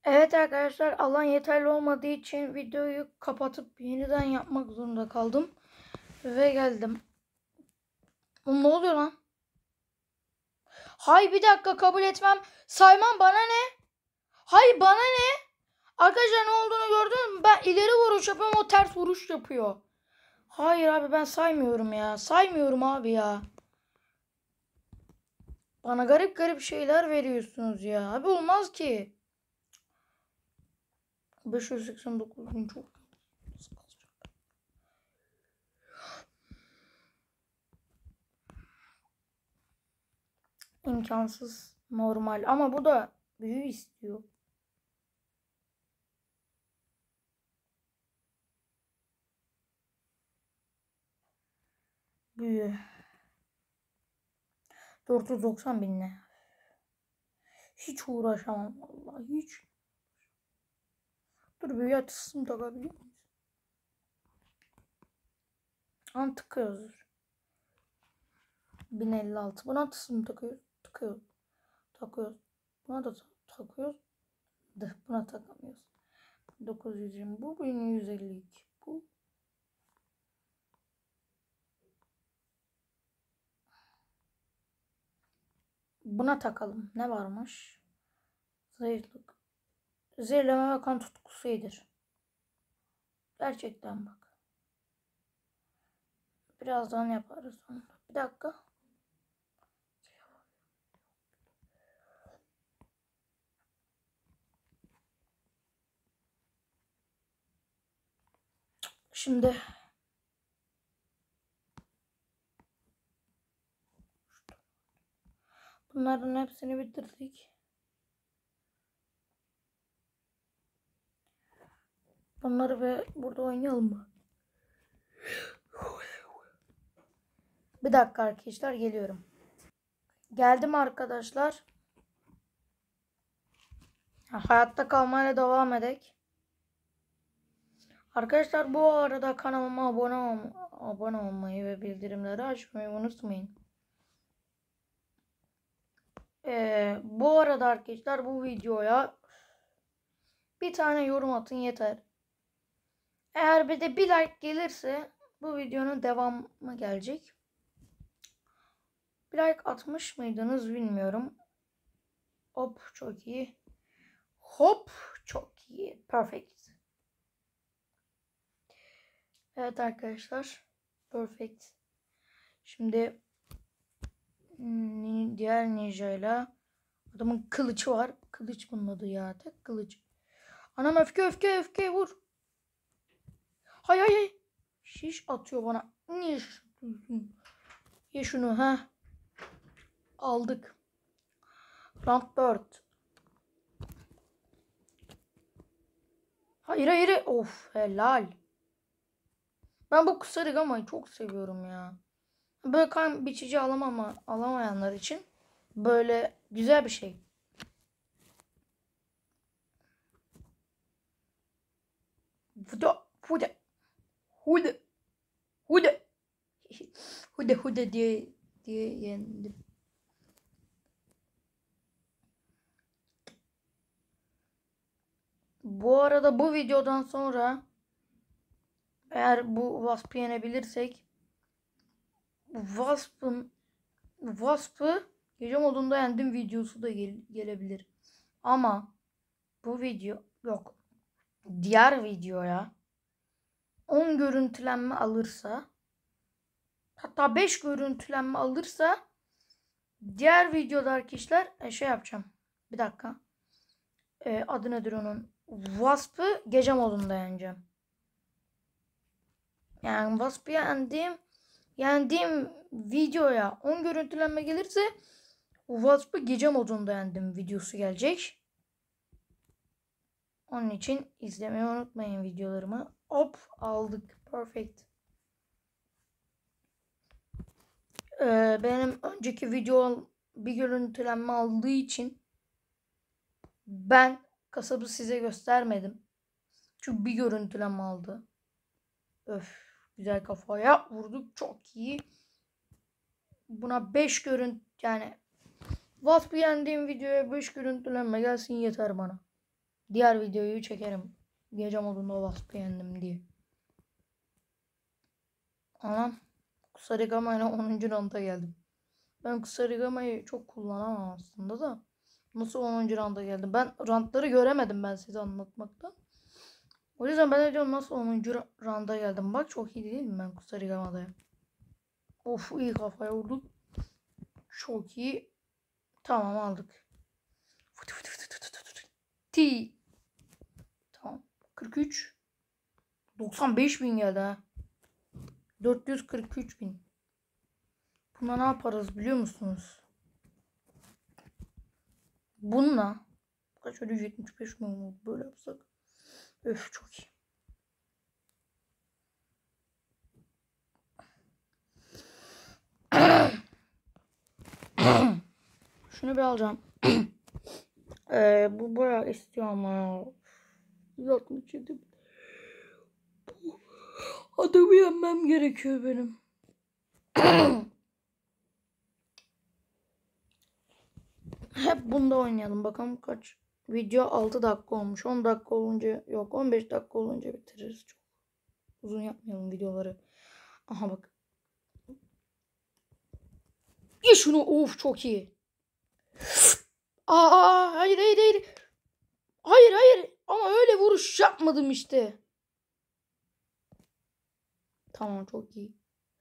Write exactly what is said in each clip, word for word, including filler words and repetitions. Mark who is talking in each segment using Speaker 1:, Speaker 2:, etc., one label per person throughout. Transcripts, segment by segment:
Speaker 1: Evet arkadaşlar, alan yeterli olmadığı için videoyu kapatıp yeniden yapmak zorunda kaldım. Ve geldim. Oğlum ne oluyor lan? Hay bir dakika, kabul etmem. Saymam, bana ne? Hay bana ne? Arkadaşlar ne olduğunu gördünüz mü? Ben ileri vuruş yapıyorum, o ters vuruş yapıyor. Hayır abi, ben saymıyorum ya. Saymıyorum abi ya. Bana garip garip şeyler veriyorsunuz ya. Abi olmaz ki. beş yüz seksen dokuz bin çok. İmkansız normal ama bu da büyü istiyor. Büyü. dört yüz doksan bin ne? Hiç uğraşamam vallahi hiç. Dur büyü açısını takabiliyor muyuz? An tıkıyoruz. bin elli altı. Buna açısını takıyoruz. Tıkıyoruz. Takıyoruz. Buna da takıyoruz. Dı, buna takamıyoruz. dokuz yüz yirmi. Bu bin yüz elli iki. Bu. Buna takalım. Ne varmış? Zayıflık. Zehirleme ve kan tutkusu iyidir. Gerçekten bak. Birazdan yaparız onu. Bir dakika. Şimdi bunların hepsini bitirdik. Bunları ve burada oynayalım mı? Bir dakika arkadaşlar, geliyorum. Geldim arkadaşlar. Hayatta kalmaya devam edek. Arkadaşlar bu arada kanalıma abone, ol abone olmayı ve bildirimleri açmayı unutmayın. Ee, bu arada arkadaşlar bu videoya bir tane yorum atın yeter. Eğer bir de bir like gelirse bu videonun devamı gelecek. Bir like atmış mıydınız bilmiyorum. Hop çok iyi. Hop çok iyi. Perfect. Evet arkadaşlar. Perfect. Şimdi diğer ninja ile adamın kılıcı var. Kılıç bunun adı ya. Tek kılıç. Anam öfke öfke öfke vur. Hay hay hay. Şiş atıyor bana. Niye şiş atıyorsun? Ye şunu ha. Aldık. Round dört. Hayır hayır. Of helal. Ben bu kusarıgamayı çok seviyorum ya. Böyle kan biçici alamama, alamayanlar için böyle güzel bir şey. Huda huda huda huda huda huda diye diye yendim. Bu arada bu videodan sonra eğer bu Wasp'ı yenebilirsek Wasp'ın Wasp'ı gece modunda yendim videosu da gel gelebilir. Ama bu video yok. Diğer videoya on görüntülenme alırsa, hatta beş görüntülenme alırsa diğer videoda arkadaşlar e, şey yapacağım. Bir dakika. E, adı nedir onun? Wasp'ı gece modunda yeneceğim. Yani Wasp'ı yendiğim yendiğim videoya on görüntülenme gelirse Wasp'ı gece modunda yendim videosu gelecek. Onun için izlemeyi unutmayın videolarımı. Hop aldık. Perfect. Ee, benim önceki video bir görüntülenme aldığı için ben kasabı size göstermedim. Çünkü bir görüntülenme aldı. Öf, güzel kafaya vurduk, çok iyi. Buna beş görüntü yani Wasp'ı yendiğim videoya beş görüntülenme gelsin yeter bana. Diğer videoyu çekerim. Gece modunda Wasp'ı yendim diye. Anam. Kusarigama ile onuncu ranta geldim. Ben Kusarigama'yı çok kullanamam aslında da. Nasıl onuncu ranta geldim? Ben rantları göremedim ben size anlatmaktan. O yüzden ben de diyorum nasıl onuncu randa geldim. Bak çok iyi değil mi ben Kusarigama'da? Of iyi kafaya vurduk. Çok iyi. Tamam aldık. T. Tamam. kırk üç. doksan beş bin geldi ha. dört yüz kırk üç bin. Buna ne yaparız biliyor musunuz? Bununla kaç öyle yetmiş beş mi böyle yapsak? Öf çok iyi. Şunu bir alacağım. ee, bu bayağı istiyor ama ya. yüz altmış yedi. Adamı yenmem gerekiyor benim. Hep bunda oynayalım. Bakalım kaç. Video altı dakika olmuş. on dakika olunca yok. on beş dakika olunca bitiririz. Çok uzun yapmayalım videoları. Aha bak. Ye şunu. Of çok iyi. Aa hayır hayır hayır. Hayır hayır. Ama öyle vuruş yapmadım işte. Tamam çok iyi.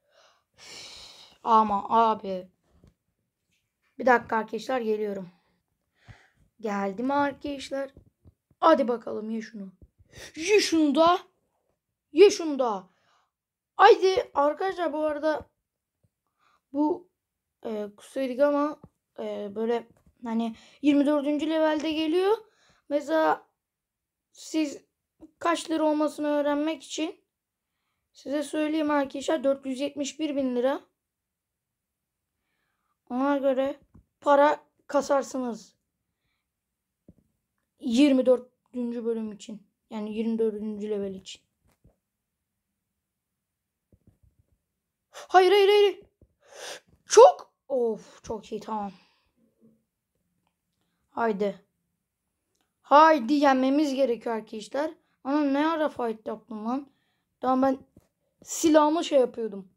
Speaker 1: Ama abi. Bir dakika arkadaşlar geliyorum. Geldim arkadaşlar. Hadi bakalım ye şunu. Ye şunu da. Ye şunu da. Haydi arkadaşlar bu arada bu e, Kusarigama e, böyle hani yirmi dördüncü levelde geliyor. Mesela siz kaç lira olmasını öğrenmek için size söyleyeyim arkadaşlar dört yüz yetmiş bir bin lira. Ona göre para kasarsınız. yirmi dördüncü bölüm için. Yani yirmi dördüncü level için. Hayır hayır hayır. Çok. Of çok iyi tamam. Haydi. Haydi yenmemiz gerekiyor arkadaşlar. Ana ne ara fight yaptım lan. Tamam ben silahımı şey yapıyordum.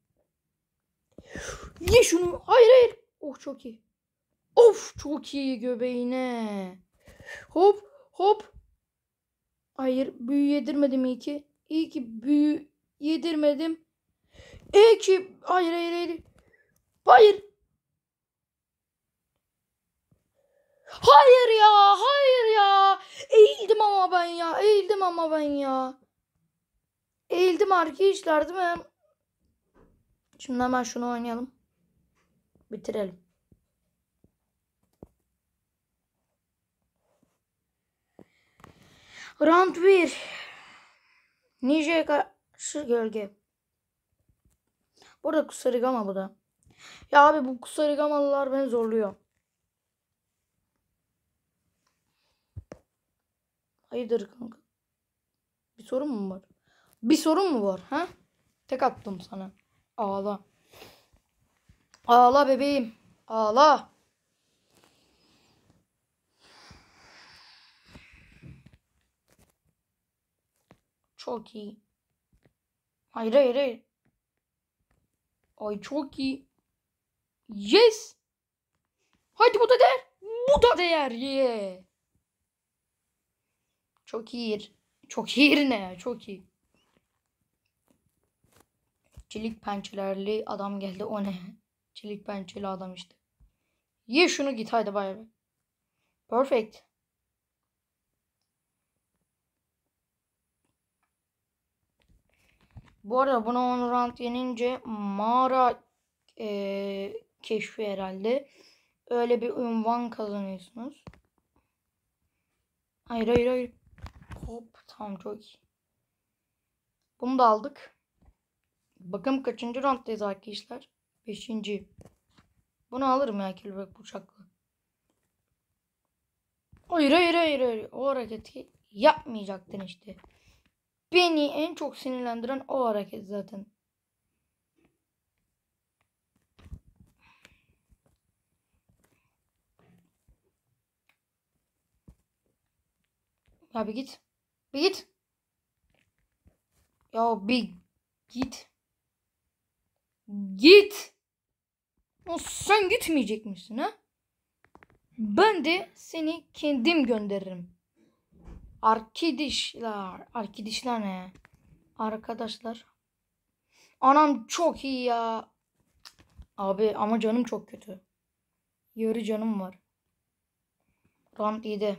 Speaker 1: Ye şunu. Hayır hayır. Oh çok iyi. Of çok iyi göbeğine. Hop hop. Hayır büyü yedirmedim iyi ki. İyi ki büyü yedirmedim. İyi ki. Hayır hayır hayır. Hayır. Hayır ya. Hayır ya. Eğildim ama ben ya. Eğildim ama ben ya. Eğildim arkadaşlar değil mi? Şimdi hemen şunu oynayalım. Bitirelim. Round bir. Ninja'ya karşı gölge. Burada Kusarigama bu da. Ya abi bu Kusarigamalılar beni zorluyor. Hayırdır kanka? Bir sorun mu var? Bir sorun mu var? Ha? Tek attım sana. Ağla. Ağla bebeğim. Ağla. Çok iyi. Hayır hayır hayır. Ay çok iyi. Yes. Hadi bu da değer. Bu da değer. Yeah. Çok iyi. Çok iyi ne ya? Çok iyi. Çelik pençelerli adam geldi. O ne? Çelik pençeli adam işte. Ye şunu git hadi bay bay. Perfect. Bu arada buna on round yenince mağara e, keşfi herhalde. Öyle bir unvan kazanıyorsunuz. Hayır hayır hayır. Hop tamam çok iyi. Bunu da aldık. Bakın kaçıncı rounddayız arkadaşlar? Beşinci. Bunu alırım ya kelebek bıçakla. Hayır hayır hayır hayır. O hareketi yapmayacaktın işte. Beni en çok sinirlendiren o hareket zaten. Ya bir git. Bir git. Ya bir git. Git. O sen gitmeyecek misin ha? Ben de seni kendim gönderirim. Arkadaşlar. Arkadaşlar ne? Arkadaşlar. Anam çok iyi ya. Abi ama canım çok kötü. Yarı canım var. Round yedi.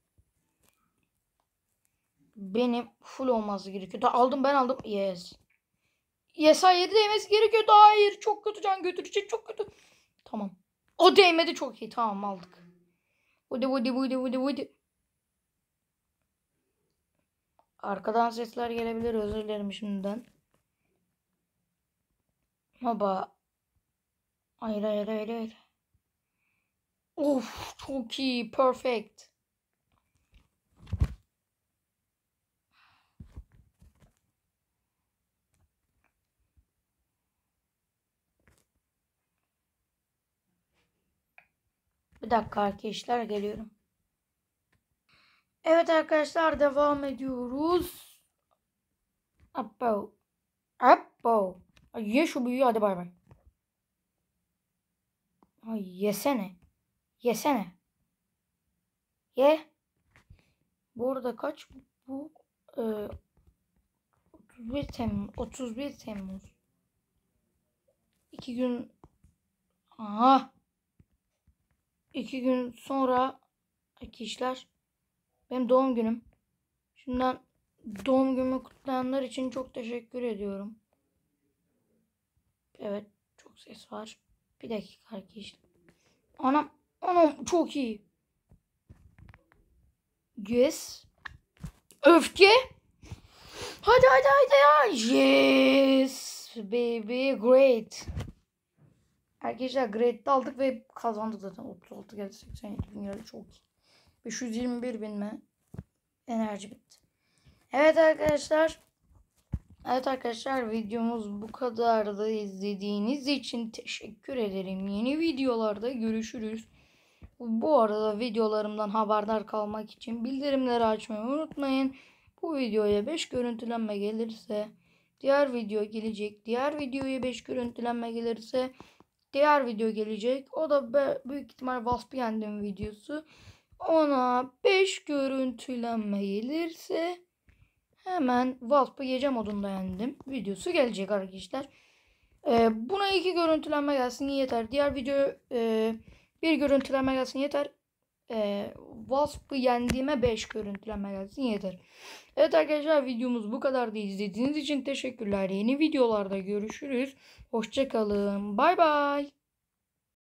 Speaker 1: Benim full olması gerekiyor. Da aldım ben aldım. Yes. Yes hayır değmesi gerekiyor. Hayır çok kötü can götürecek çok kötü. Tamam. O değmedi çok iyi. Tamam aldık. Vudi vudi vudi vudi vudi. Arkadan sesler gelebilir. Özür dilerim şimdiden. Baba. Hayır hayır hayır hayır. Of çok iyi. Perfect. Bir dakika arkadaşlar geliyorum. Evet arkadaşlar devam ediyoruz. Appo. Appo. Ye şu büyüğü hadi bay bay. Ay yesene. Yesene. Ye. Bu arada kaç bu? Ee, otuz bir Temmuz. otuz bir Temmuz. İki gün. Aha. İki gün sonra arkadaşlar benim doğum günüm. Şimdiden doğum günümü kutlayanlar için çok teşekkür ediyorum. Evet çok ses var. Bir dakika arkadaşlar. Anam anam çok iyi. Yes. Öfke. Hadi hadi hadi ya. Yes baby great. Arkadaşlar great'te aldık ve kazandık zaten. otuz altı geldi seksen yedi bin geldi çok iyi. beş yüz yirmi bir bin mi? Enerji bitti. Evet arkadaşlar. Evet arkadaşlar videomuz bu kadardı. İzlediğiniz için teşekkür ederim. Yeni videolarda görüşürüz. Bu arada videolarımdan haberdar kalmak için bildirimleri açmayı unutmayın. Bu videoya beş görüntülenme gelirse diğer video gelecek. Diğer videoya beş görüntülenme gelirse diğer video gelecek. O da büyük ihtimal Wasp'ı yendim videosu. Ona beş görüntülenme gelirse hemen Wasp'ı gece modunda yendim videosu gelecek arkadaşlar. Ee, buna iki görüntülenme gelsin yeter. Diğer video e, bir görüntülenme gelsin yeter. E, Wasp'ı yendiğime beş görüntülenme gelsin yeter. Evet arkadaşlar videomuz bu kadardı. İzlediğiniz için teşekkürler. Yeni videolarda görüşürüz. Hoşçakalın. Bay bay.